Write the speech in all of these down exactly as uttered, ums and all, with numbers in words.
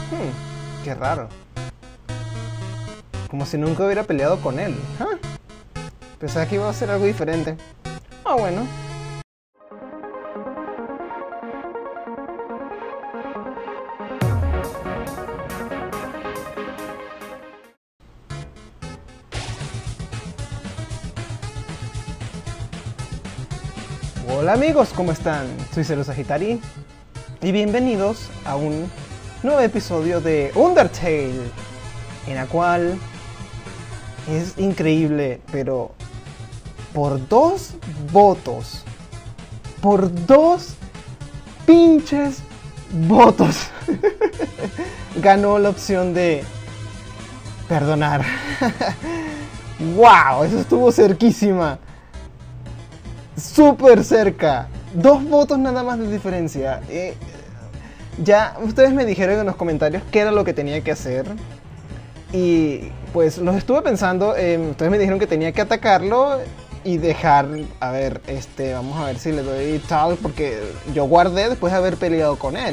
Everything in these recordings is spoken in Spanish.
Hmm, qué raro. Como si nunca hubiera peleado con él. ¿Ah? Pensaba que iba a hacer algo diferente. Ah, bueno. Hola amigos, ¿cómo están? Soy Cero Sagitari y bienvenidos a un nuevo episodio de Undertale, en la cual es increíble, pero por dos votos, por dos pinches votos, ganó la opción de perdonar. ¡Wow! Eso estuvo cerquísima. Súper cerca. Dos votos nada más de diferencia. Eh, ya ustedes me dijeron en los comentarios qué era lo que tenía que hacer. Y pues los estuve pensando. Eh, ustedes me dijeron que tenía que atacarlo y dejar... A ver, este, vamos a ver si le doy tal. Porque yo guardé después de haber peleado con él.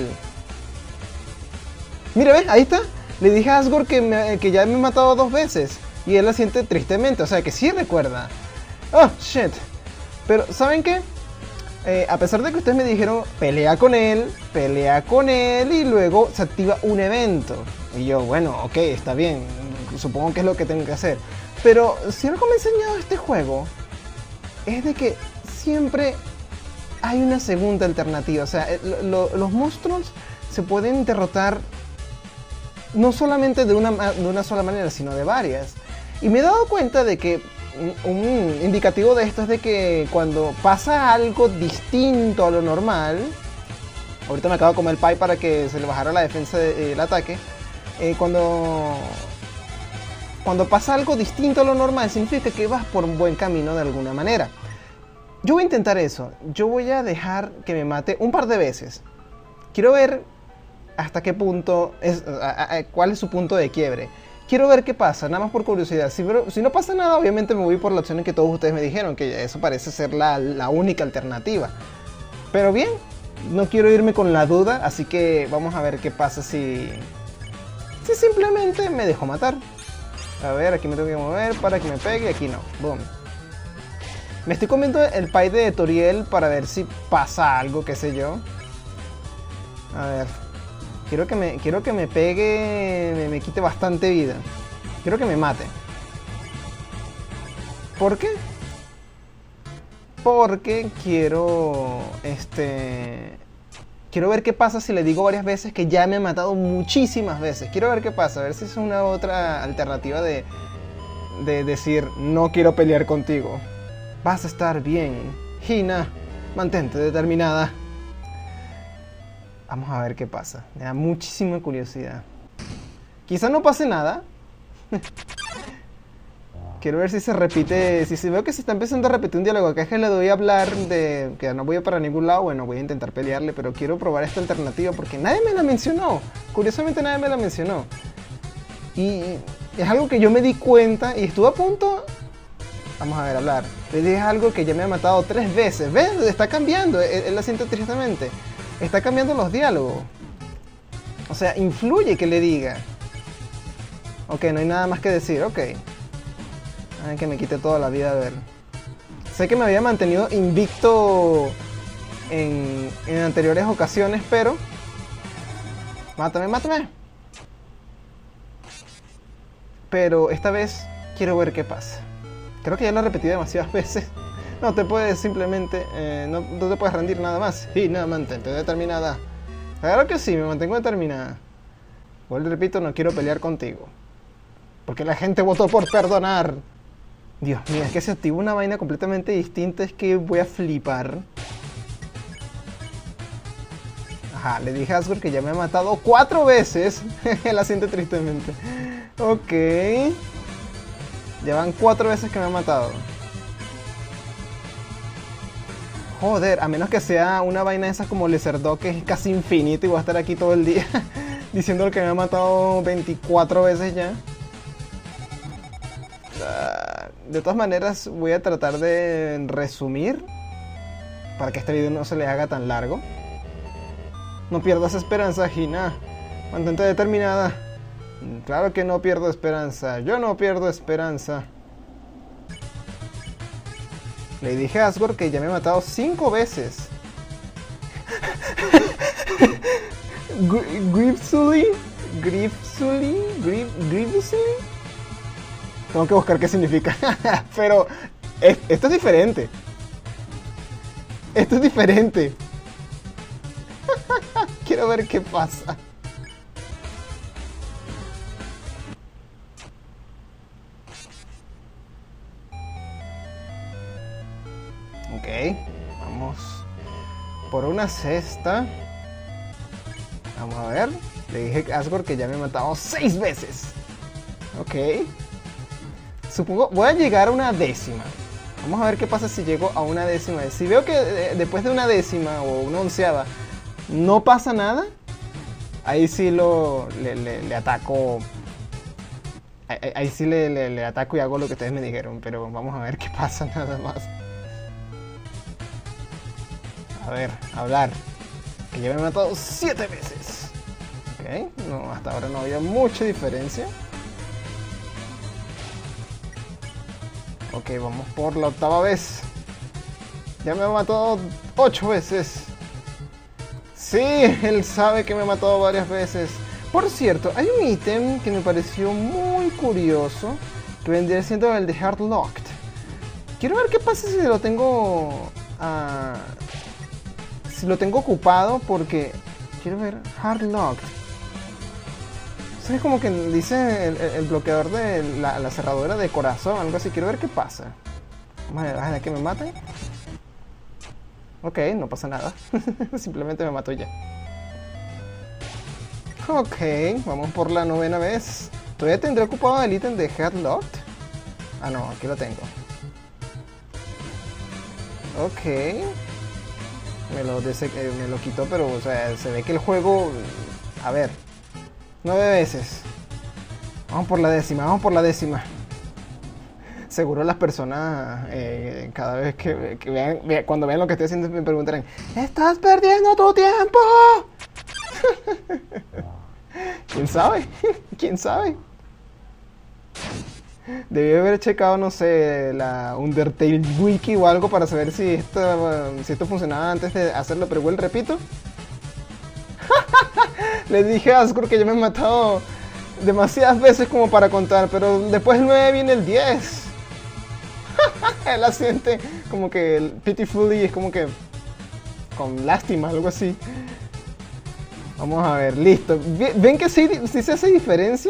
Mira, ¿ves? Ahí está. Le dije a Asgore que, me, que ya me he matado dos veces. Y él la siente tristemente. O sea que sí recuerda. Oh, shit. Pero, ¿saben qué? Eh, a pesar de que ustedes me dijeron, pelea con él, pelea con él y luego se activa un evento. Y yo, bueno, ok, está bien, supongo que es lo que tengo que hacer. Pero si algo me ha enseñado este juego, es de que siempre hay una segunda alternativa. O sea, lo, lo, los monstruos se pueden derrotar no solamente de una, de una sola manera, sino de varias. Y me he dado cuenta de que un indicativo de esto es de que cuando pasa algo distinto a lo normal, ahorita me acabo de comer el pie para que se le bajara la defensa del ataque, eh, cuando cuando pasa algo distinto a lo normal significa que vas por un buen camino de alguna manera. Yo voy a intentar eso, yo voy a dejar que me mate un par de veces. Quiero ver hasta qué punto es, a, a, cuál es su punto de quiebre. Quiero ver qué pasa, nada más por curiosidad. Si, si no pasa nada, obviamente me voy por la opción en que todos ustedes me dijeron, que eso parece ser la, la única alternativa. Pero bien, no quiero irme con la duda, así que vamos a ver qué pasa si, si simplemente me dejo matar. A ver, aquí me tengo que mover para que me pegue, aquí no. Boom. Me estoy comiendo el pie de Toriel para ver si pasa algo, qué sé yo. A ver... Quiero que me, quiero que me pegue, me, me quite bastante vida. Quiero que me mate. ¿Por qué? Porque quiero, este... Quiero ver qué pasa si le digo varias veces que ya me ha matado muchísimas veces. Quiero ver qué pasa, a ver si es una otra alternativa de, de decir, no quiero pelear contigo. Vas a estar bien. Hina, mantente determinada. Vamos a ver qué pasa. Me da muchísima curiosidad. Quizá no pase nada. Quiero ver si se repite. Si, si veo que se está empezando a repetir un diálogo, acá es que le doy a hablar de que no voy para ningún lado. Bueno, voy a intentar pelearle, pero quiero probar esta alternativa porque nadie me la mencionó. Curiosamente nadie me la mencionó. Y es algo que yo me di cuenta y estuve a punto. Vamos a ver, hablar. Le dije algo que ya me ha matado tres veces. ¿Ves? Está cambiando. Él, él la siente tristemente. Está cambiando los diálogos. O sea, influye que le diga. Ok, no hay nada más que decir. Ok. Ay, que me quite toda la vida a ver. Sé que me había mantenido invicto en, en anteriores ocasiones, pero... Mátame, mátame. Pero esta vez quiero ver qué pasa. Creo que ya lo he repetido demasiadas veces. No te puedes simplemente, eh, no, no te puedes rendir nada más. Y nada, mantente determinada. Claro que sí, me mantengo determinada. Igual repito, no quiero pelear contigo. Porque la gente votó por perdonar. Dios mío, es que se activa una vaina completamente distinta. Es que voy a flipar. Ajá, le dije a Asgore que ya me ha matado cuatro veces. La siente tristemente. Ok. Ya van cuatro veces que me ha matado. Joder, a menos que sea una vaina de esas como Lizardog, que es casi infinito y voy a estar aquí todo el día diciendo que me ha matado veinticuatro veces ya. Uh, de todas maneras, voy a tratar de resumir para que este video no se le haga tan largo. No pierdas esperanza, Hina. Mantente determinada. Claro que no pierdo esperanza. Yo no pierdo esperanza. Le dije a Asgore que ya me he matado cinco veces. Grievously, Grievously, Grievously. Tengo que buscar qué significa. Pero es, esto es diferente. Esto es diferente. Quiero ver qué pasa. Ok, vamos por una cesta. Vamos a ver. Le dije a Asgore que ya me he matado seis veces. Ok. Supongo, voy a llegar a una décima. Vamos a ver qué pasa si llego a una décima. Si veo que eh, después de una décima o una onceava no pasa nada, ahí sí lo le, le, le ataco. Ahí, ahí sí le, le, le ataco y hago lo que ustedes me dijeron. Pero vamos a ver qué pasa nada más. A ver, hablar. Que ya me he matado siete veces. Ok, no, hasta ahora no había mucha diferencia. Ok, vamos por la octava vez. Ya me ha matado ocho veces. Sí, él sabe que me ha matado varias veces. Por cierto, hay un ítem que me pareció muy curioso, que vendría siendo el de Hard Locked. Quiero ver qué pasa si lo tengo... Uh, si lo tengo ocupado, porque... Quiero ver... Hard Locked. Es como que dice el, el bloqueador de la, la cerradura de corazón, algo así. Quiero ver qué pasa. Vamos a dejar que me maten. Ok, no pasa nada. Simplemente me mato ya. Ok, vamos por la novena vez. Todavía tendré ocupado el ítem de Headlocked. Ah, no, aquí lo tengo. Ok. Me lo, eh, me lo quitó, pero o sea, se ve que el juego... A ver. Nueve veces. Vamos por la décima, vamos por la décima. Seguro las personas eh, cada vez que, que vean, cuando vean lo que estoy haciendo me preguntarán: ¡estás perdiendo tu tiempo! ¿Quién sabe? ¿Quién sabe? Debí haber checado, no sé, la Undertale Wiki o algo para saber si esto, si esto funcionaba antes de hacerlo, pero igual repito. Le dije a Asgore que yo me he matado demasiadas veces como para contar, pero después del nueve viene el diez. Él la siente como que el pitifully es como que con lástima, algo así. Vamos a ver, listo. ¿Ven que sí, sí se hace diferencia?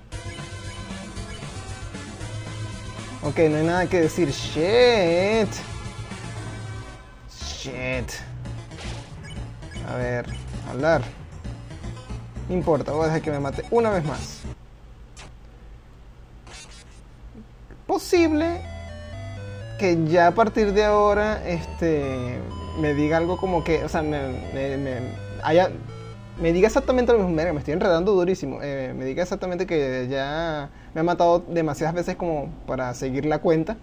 Ok, no hay nada que decir. Shit. Shit. A ver, hablar. No importa, voy a dejar que me mate una vez más. Posible que ya a partir de ahora este, me diga algo como que, o sea, me, me, me, haya, me diga exactamente lo mismo. Mira, me estoy enredando durísimo. Eh, me diga exactamente que ya me ha matado demasiadas veces como para seguir la cuenta.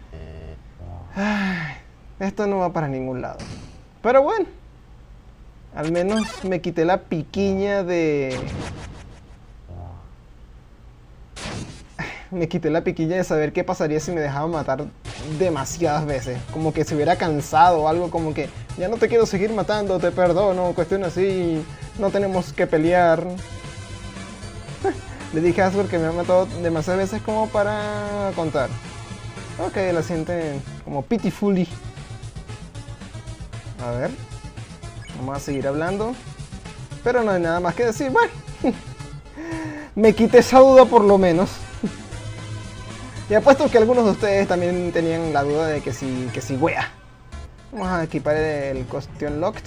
Ay, esto no va para ningún lado. Pero bueno. Al menos me quité la piquiña de... Me quité la piquiña de saber qué pasaría si me dejaba matar demasiadas veces. Como que se hubiera cansado o algo como que... Ya no te quiero seguir matando, te perdono, cuestión así. No tenemos que pelear. Le dije a Asgore que me ha matado demasiadas veces como para contar. Ok, la siente como pitifully. A ver... Vamos a seguir hablando. Pero no hay nada más que decir. Bueno, me quité esa duda por lo menos. Y apuesto que algunos de ustedes también tenían la duda de que si, que si wea. Vamos a equipar el Question Locked.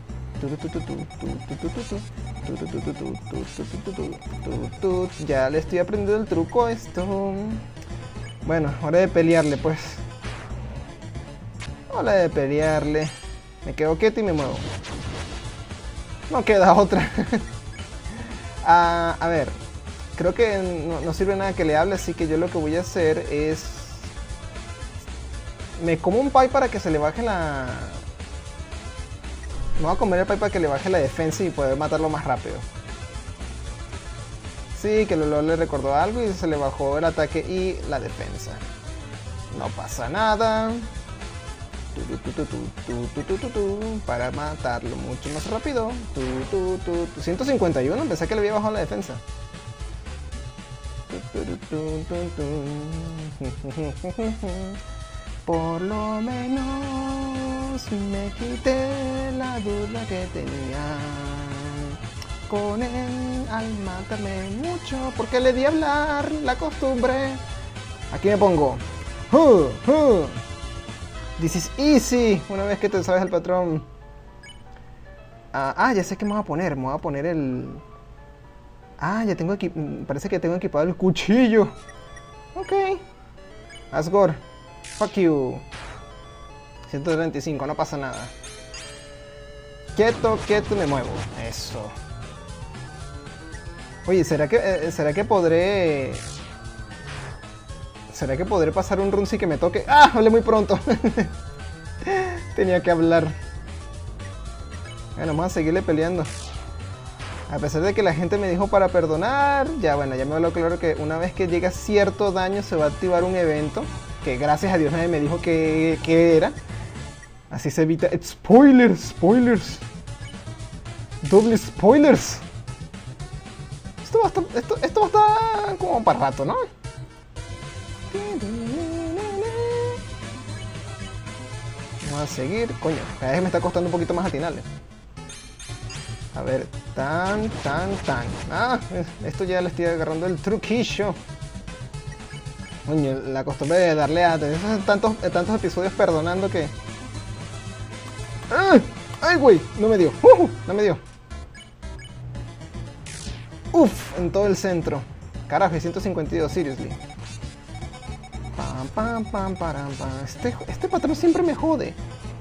Ya le estoy aprendiendo el truco a esto. Bueno, hora de pelearle pues. Hora de pelearle. Me quedo quieto y me muevo. No queda otra. ah, a ver. Creo que no, no sirve nada que le hable, así que yo lo que voy a hacer es... Me como un pie para que se le baje la... Me voy a comer el pie para que le baje la defensa y poder matarlo más rápido. Sí, que el olor le recordó algo y se le bajó el ataque y la defensa. No pasa nada. Tu, tu, tu, tu, tu, tu, tu, tu, tu, para matarlo mucho más rápido. Tu, tu, tu, tu. ciento cincuenta y uno, pensé que le había bajado la defensa. Por lo menos me quité la duda que tenía con él al matarme mucho, porque le di a hablar la costumbre. Aquí me pongo. Uh, uh. This is easy. Una vez que te sabes el patrón. Ah, ah, ya sé qué me voy a poner. Me voy a poner el... Ah, ya tengo aquí. Parece que tengo equipado el cuchillo. Ok. Asgore. Fuck you. ciento treinta y cinco, no pasa nada. Quieto, quieto, me muevo. Eso. Oye, ¿será que, eh, ¿será que podré... ¿Será que podré pasar un run sin que me toque? ¡Ah! Hablé muy pronto. Tenía que hablar. Bueno, vamos a seguirle peleando. A pesar de que la gente me dijo para perdonar, ya bueno, ya me habló claro que una vez que llega cierto daño se va a activar un evento. Que gracias a Dios nadie me dijo que, que era. Así se evita... ¡Spoilers! ¡Spoilers! ¡Doble spoilers! Esto va a estar, esto, esto va a estar como para rato, ¿no? Vamos a seguir. Coño, cada vez me está costando un poquito más atinarle. A ver, tan, tan, tan. Ah, esto ya le estoy agarrando el truquillo. Coño, la costumbre de darle a tantos, tantos episodios perdonando que... ¡Ah! ¡Ay, güey! No me dio. Uh, no me dio. Uf, en todo el centro. Carajo, ciento cincuenta y dos, seriously. Pam, pam, pam, param, pam. Este, este patrón siempre me jode.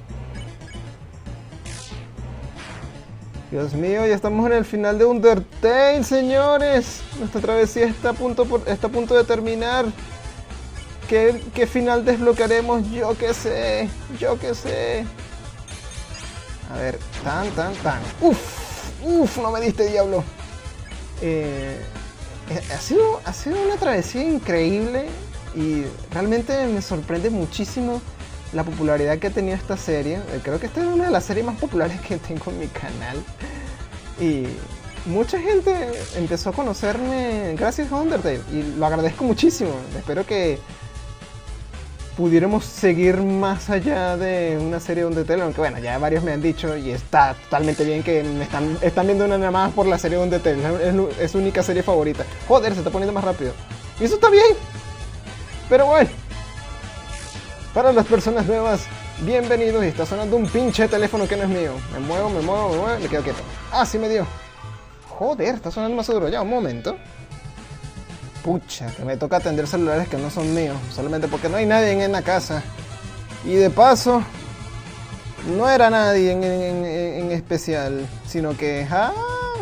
Dios mío, ya estamos en el final de Undertale, señores. Nuestra travesía está a punto, por, está a punto de terminar. ¿Qué, ¿Qué final desbloquearemos? Yo qué sé, yo qué sé. A ver, tan, tan, tan. Uf, uf, no me diste, diablo. Eh, ha, sido, ha sido una travesía increíble y realmente me sorprende muchísimo la popularidad que ha tenido esta serie. Creo que esta es una de las series más populares que tengo en mi canal. Y mucha gente empezó a conocerme gracias a Undertale y lo agradezco muchísimo. Espero que pudiéramos seguir más allá de una serie de Undertale, aunque bueno, ya varios me han dicho y está totalmente bien que me están, están viendo una nada más por la serie de Undertale. Es, es su única serie favorita. Joder, se está poniendo más rápido. Y eso está bien. Pero bueno, para las personas nuevas, bienvenidos. Y está sonando un pinche teléfono que no es mío. Me muevo, me muevo, me muevo, me quedo quieto. Ah, sí me dio. Joder, está sonando más duro. Ya, un momento. Pucha, que me toca atender celulares que no son míos, solamente porque no hay nadie en la casa. Y de paso, no era nadie en, en, en especial, sino que ah,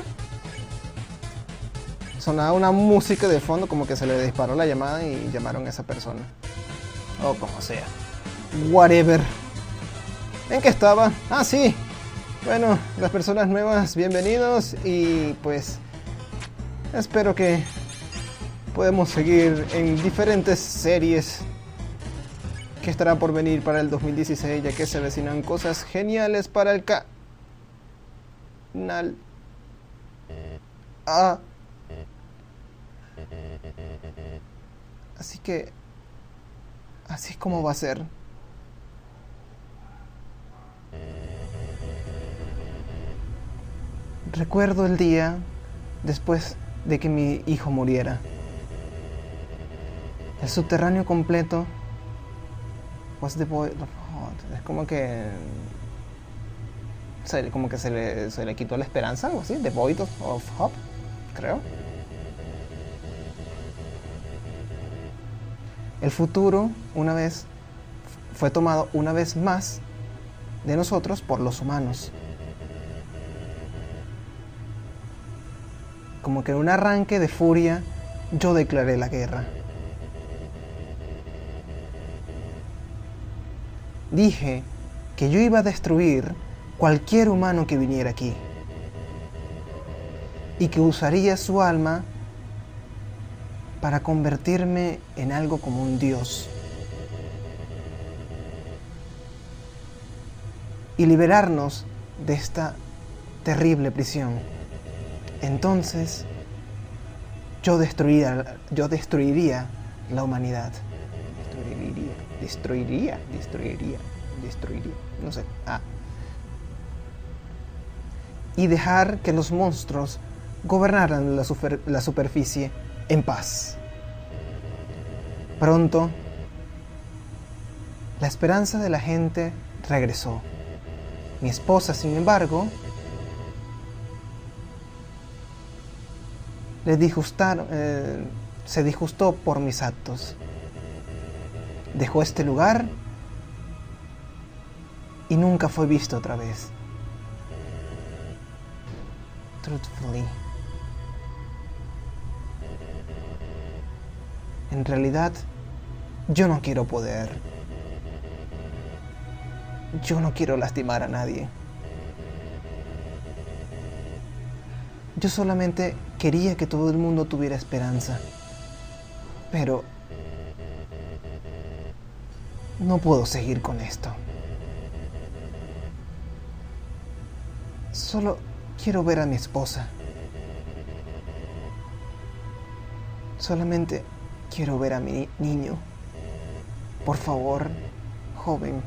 sonaba una música de fondo, como que se le disparó la llamada y llamaron a esa persona. O como sea. Whatever. ¿En qué estaba? Ah, sí. Bueno, las personas nuevas, bienvenidos. Y pues, espero que podemos seguir en diferentes series que estarán por venir para el dos mil dieciséis, ya que se avecinan cosas geniales para el canal. Ah. Así que así es como va a ser. Recuerdo el día después de que mi hijo muriera. El subterráneo completo was the void of hope. Es como que se, como que se le, se le quitó la esperanza, algo así. The void of, of hope, creo. El futuro, una vez, fue tomado una vez más de nosotros por los humanos. Como que en un arranque de furia, yo declaré la guerra. Dije que yo iba a destruir cualquier humano que viniera aquí y que usaría su alma para convertirme en algo como un dios y liberarnos de esta terrible prisión. Entonces, yo destruiría, yo destruiría la humanidad. Destruiría, destruiría, destruiría, destruiría, no sé. Ah. Y dejar que los monstruos gobernaran la, super, la superficie en paz. Pronto, la esperanza de la gente regresó. Mi esposa, sin embargo, le disgustaron, eh, se disgustó por mis actos. Dejó este lugar y nunca fue visto otra vez. Truthfully. En realidad, yo no quiero poder. Yo no quiero lastimar a nadie. Yo solamente quería que todo el mundo tuviera esperanza. Pero no puedo seguir con esto. Solo quiero ver a mi esposa. Solamente quiero ver a mi niño. Por favor, joven.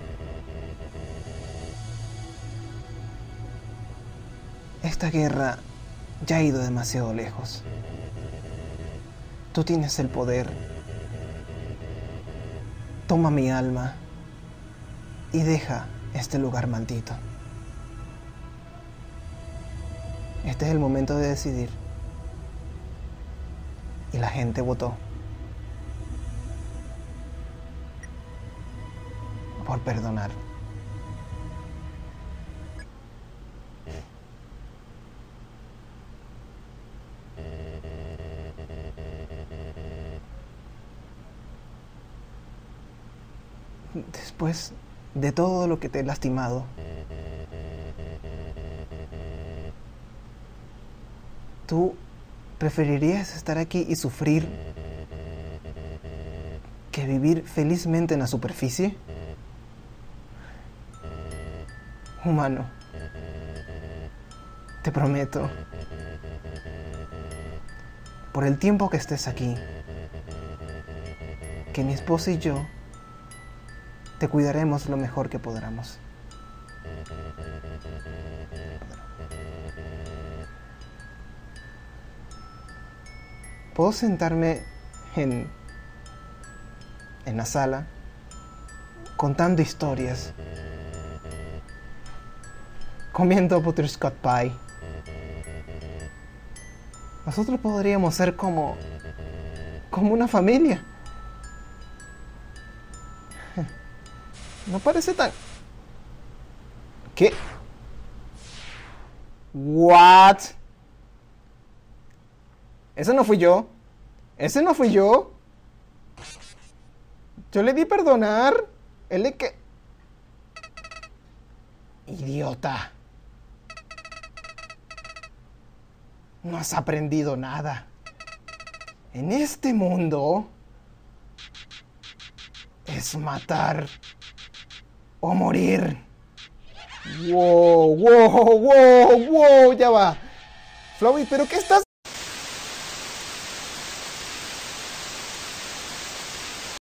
Esta guerra ya ha ido demasiado lejos. Tú tienes el poder. Toma mi alma y deja este lugar maldito. Este es el momento de decidir. Y la gente votó por perdonar. Después de todo lo que te he lastimado, ¿tú preferirías estar aquí y sufrir que vivir felizmente en la superficie? Humano, te prometo, por el tiempo que estés aquí, que mi esposa y yo te cuidaremos lo mejor que podamos. ¿Puedo sentarme en, en la sala contando historias, comiendo butterscotch pie? Nosotros podríamos ser como, como una familia. No parece tan... ¿Qué? What? Ese no fui yo. Ese no fui yo. Yo le di perdonar. Él le que... Idiota. No has aprendido nada. En este mundo es matar o morir. Wow, wow, wow, wow, ya va. Flowey, ¿pero qué estás?